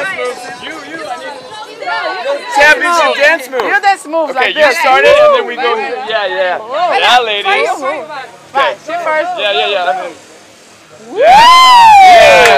dance moves. You, I need championship dance moves. You dance moves like this. Okay, you start it and then we go here. Yeah. Yeah, ladies. Right, she first. Yeah. Yeah.